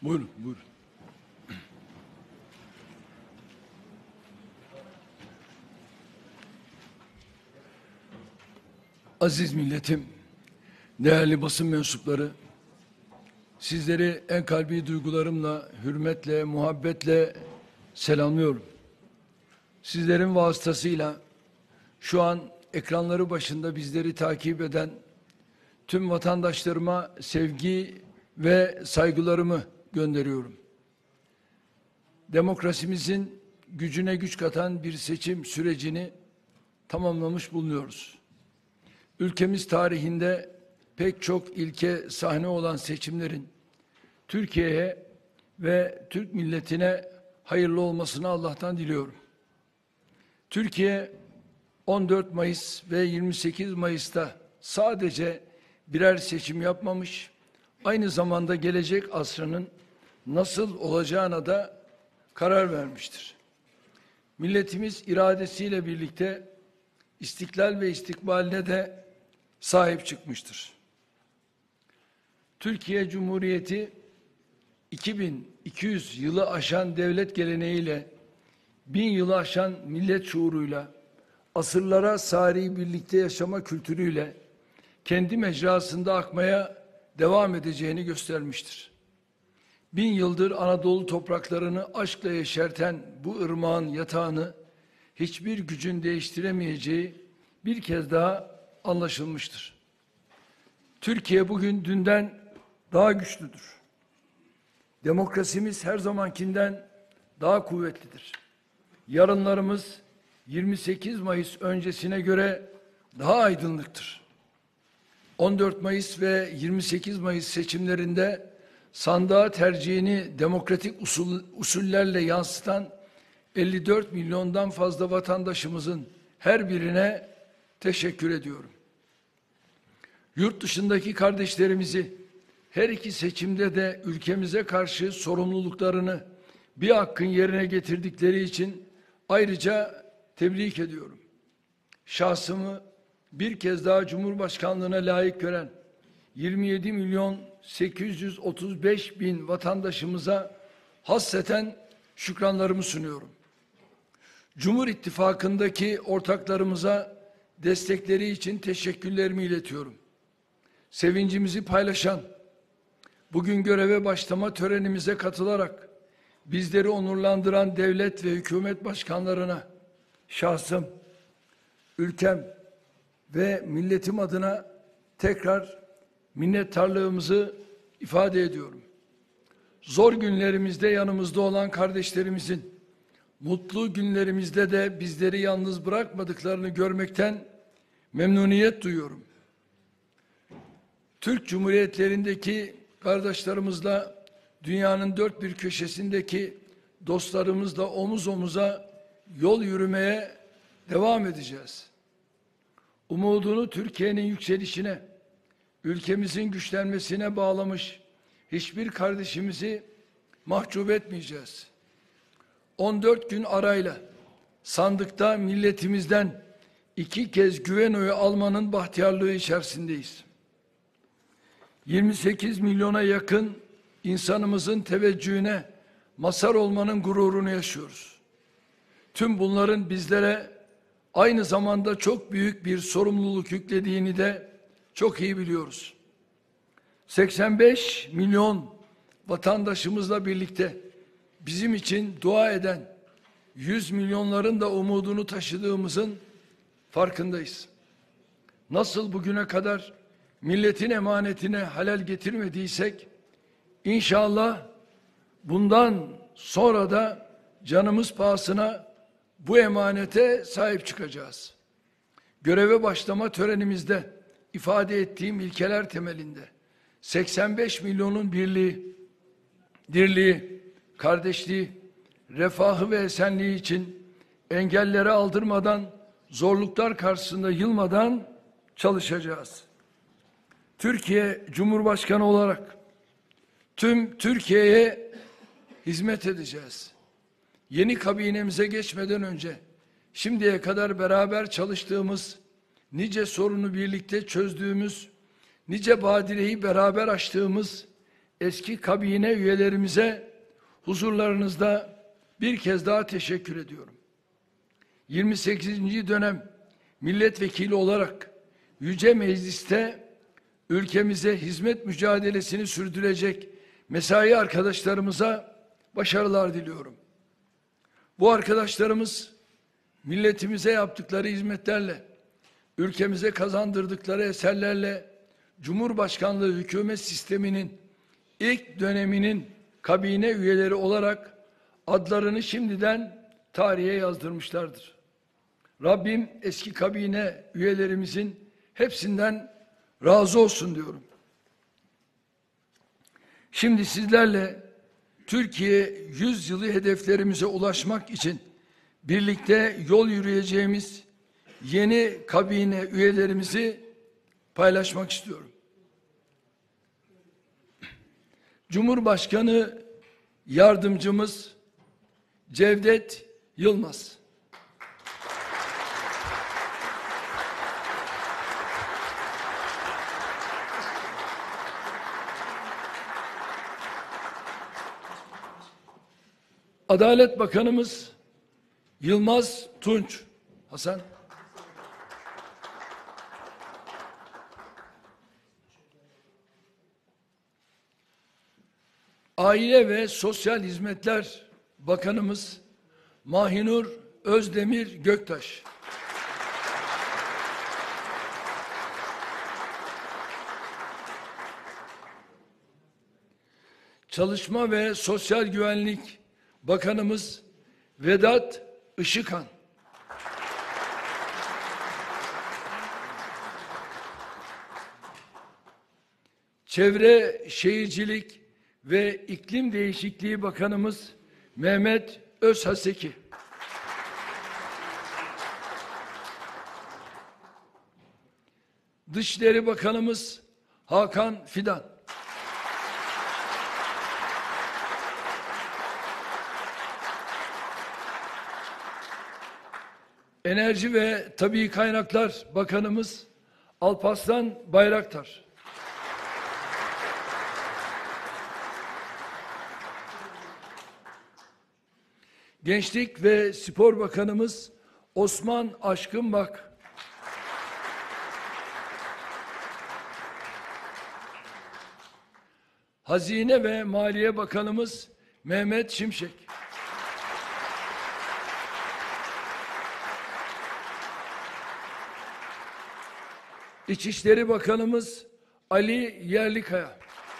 Buyurun, buyurun. Aziz milletim, değerli basın mensupları, sizleri en kalbi duygularımla, hürmetle, muhabbetle selamlıyorum. Sizlerin vasıtasıyla şu an ekranları başında bizleri takip eden tüm vatandaşlarıma sevgi ve saygılarımı gönderiyorum. Demokrasimizin gücüne güç katan bir seçim sürecini tamamlamış bulunuyoruz. Ülkemiz tarihinde pek çok ilke sahne olan seçimlerin Türkiye'ye ve Türk milletine hayırlı olmasını Allah'tan diliyorum. Türkiye 14 Mayıs ve 28 Mayıs'ta sadece birer seçim yapmamış, aynı zamanda gelecek asrının nasıl olacağına da karar vermiştir. Milletimiz iradesiyle birlikte istiklal ve istikbaline de sahip çıkmıştır. Türkiye Cumhuriyeti 2200 yılı aşan devlet geleneğiyle, 1000 yılı aşan millet şuuruyla, asırlara sari birlikte yaşama kültürüyle kendi mecrasında akmaya devam edeceğini göstermiştir. 1000 yıldır Anadolu topraklarını aşkla yeşerten bu ırmağın yatağını hiçbir gücün değiştiremeyeceği bir kez daha anlaşılmıştır. Türkiye bugün dünden daha güçlüdür. Demokrasimiz her zamankinden daha kuvvetlidir. Yarınlarımız 28 Mayıs öncesine göre daha aydınlıktır. 14 Mayıs ve 28 Mayıs seçimlerinde sandığa tercihini demokratik usullerle yansıtan 54 milyondan fazla vatandaşımızın her birine teşekkür ediyorum. Yurt dışındaki kardeşlerimizi her iki seçimde de ülkemize karşı sorumluluklarını bir hakkın yerine getirdikleri için ayrıca tebrik ediyorum. Şahsımı bir kez daha Cumhurbaşkanlığına layık gören 27 milyon 835 bin vatandaşımıza hasreten şükranlarımı sunuyorum. Cumhur İttifakı'ndaki ortaklarımıza destekleri için teşekkürlerimi iletiyorum. Sevincimizi paylaşan, bugün göreve başlama törenimize katılarak bizleri onurlandıran devlet ve hükümet başkanlarına şahsım, ülkem ve milletim adına tekrar minnettarlığımızı ifade ediyorum. Zor günlerimizde yanımızda olan kardeşlerimizin mutlu günlerimizde de bizleri yalnız bırakmadıklarını görmekten memnuniyet duyuyorum. Türk Cumhuriyetlerindeki kardeşlerimizle dünyanın dört bir köşesindeki dostlarımızla omuz omuza yol yürümeye devam edeceğiz. Umudunu Türkiye'nin yükselişine, ülkemizin güçlenmesine bağlamış hiçbir kardeşimizi mahcup etmeyeceğiz. 14 gün arayla sandıkta milletimizden 2 kez güven oyu almanın bahtiyarlığı içerisindeyiz. 28 milyona yakın insanımızın teveccühüne mazhar olmanın gururunu yaşıyoruz. Tüm bunların bizlere aynı zamanda çok büyük bir sorumluluk yüklediğini de çok iyi biliyoruz. 85 milyon vatandaşımızla birlikte bizim için dua eden 100 milyonların da umudunu taşıdığımızın farkındayız. Nasıl bugüne kadar milletin emanetine halel getirmediysek, İnşallah bundan sonra da canımız pahasına bu emanete sahip çıkacağız. Göreve başlama törenimizde ifade ettiğim ilkeler temelinde 85 milyonun birliği, dirliği, kardeşliği, refahı ve esenliği için engellere aldırmadan, zorluklar karşısında yılmadan çalışacağız. Türkiye Cumhurbaşkanı olarak tüm Türkiye'ye hizmet edeceğiz. Yeni kabinemize geçmeden önce şimdiye kadar beraber çalıştığımız, nice sorunu birlikte çözdüğümüz, nice badireyi beraber aştığımız eski kabine üyelerimize huzurlarınızda bir kez daha teşekkür ediyorum. 28. dönem milletvekili olarak Yüce Meclis'te ülkemize hizmet mücadelesini sürdürecek mesai arkadaşlarımıza başarılar diliyorum. Bu arkadaşlarımız milletimize yaptıkları hizmetlerle, ülkemize kazandırdıkları eserlerle Cumhurbaşkanlığı hükümet sisteminin ilk döneminin kabine üyeleri olarak adlarını şimdiden tarihe yazdırmışlardır. Rabbim eski kabine üyelerimizin hepsinden razı olsun diyorum. Şimdi sizlerle Türkiye 100 yılı hedeflerimize ulaşmak için birlikte yol yürüyeceğimiz yeni kabine üyelerimizi paylaşmak istiyorum. Cumhurbaşkanı Yardımcımız Cevdet Yılmaz. Adalet Bakanımız Yılmaz Tunç. Hasan. Aile ve Sosyal Hizmetler Bakanımız Mahinur Özdemir Göktaş. Çalışma ve Sosyal Güvenlik Bakanımız Vedat Işıkhan. Çevre, Şehircilik ve İklim Değişikliği Bakanımız Mehmet Özhaseki. Dışişleri Bakanımız Hakan Fidan. Enerji ve Tabii Kaynaklar Bakanımız Alparslan Bayraktar. Gençlik ve Spor Bakanımız Osman Aşkınbak. Hazine ve Maliye Bakanımız Mehmet Şimşek. İçişleri Bakanımız Ali Yerlikaya.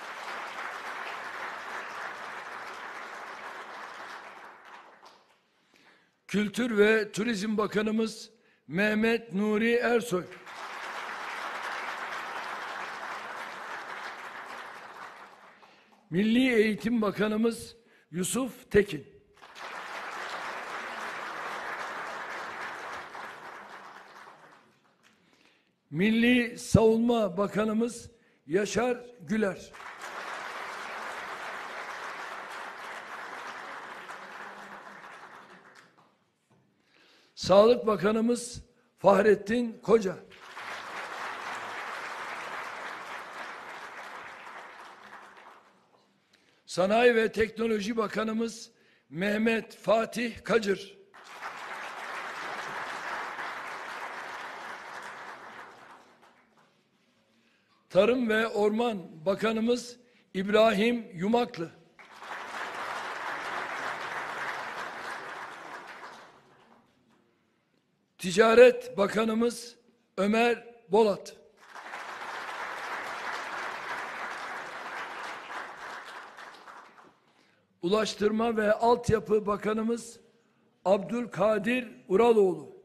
Kültür ve Turizm Bakanımız Mehmet Nuri Ersoy. Milli Eğitim Bakanımız Yusuf Tekin. Milli Savunma Bakanımız Yaşar Güler. Sağlık Bakanımız Fahrettin Koca. Sanayi ve Teknoloji Bakanımız Mehmet Fatih Kacır. Tarım ve Orman Bakanımız İbrahim Yumaklı. Ticaret Bakanımız Ömer Bolat. Ulaştırma ve Altyapı Bakanımız Abdülkadir Uraloğlu.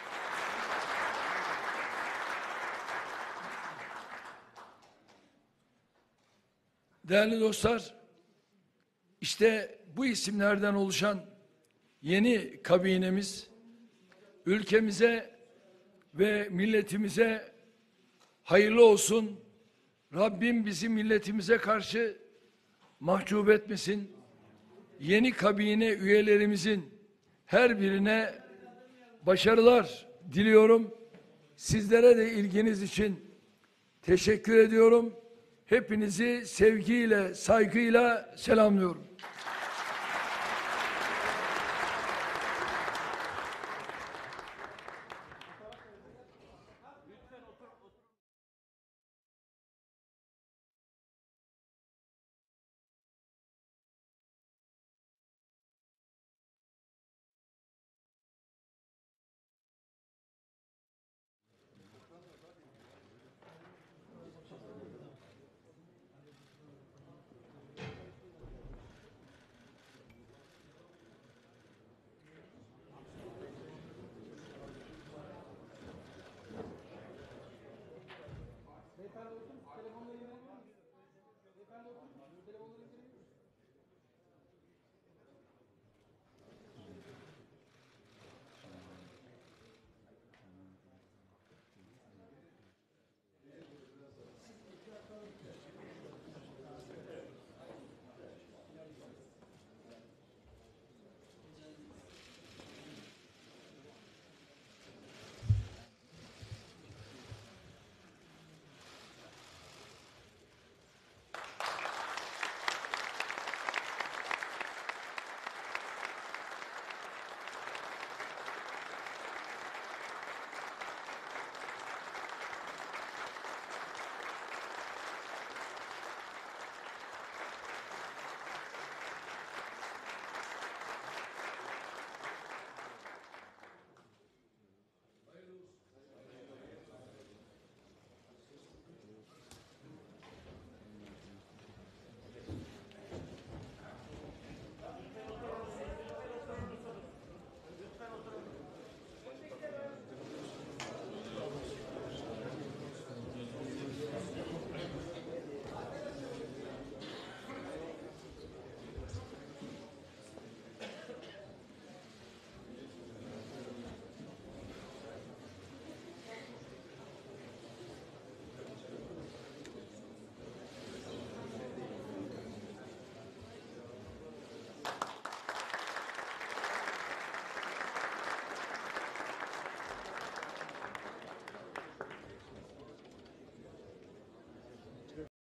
Değerli dostlar, işte bu isimlerden oluşan yeni kabinemiz ülkemize ve milletimize hayırlı olsun. Rabbim bizi milletimize karşı mahcup etmesin. Yeni kabine üyelerimizin her birine başarılar diliyorum. Sizlere de ilginiz için teşekkür ediyorum. Hepinizi sevgiyle, saygıyla selamlıyorum.